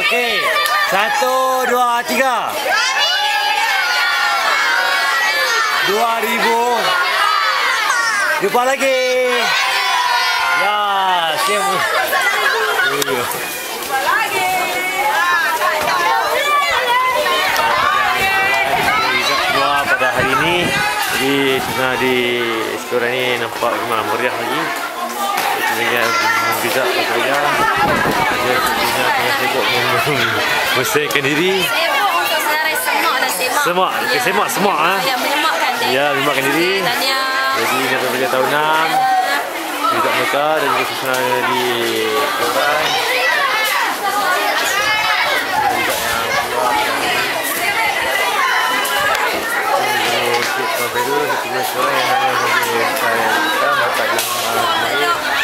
Okey. 1, 2, 3. 2000. Jumpa lagi. Ya, siap. Jumpa lagi. Semua pada hari ini di sekolah ni nampak memang meriah lagi. Sebenarnya bisa bekerja. Dia sebenarnya tengah sibuk membersihkan diri. Sibuk untuk senarai semak dan semak. Semak, ya. semak semua ah. Ya, menyemakkan diri. Ya, menyemakkan diri. Tahniah. Jadi ini bekerja tahunan. Juga mereka dan juga susunan di sekolah. Baru kita sekolah yang ada di saya kita mata yang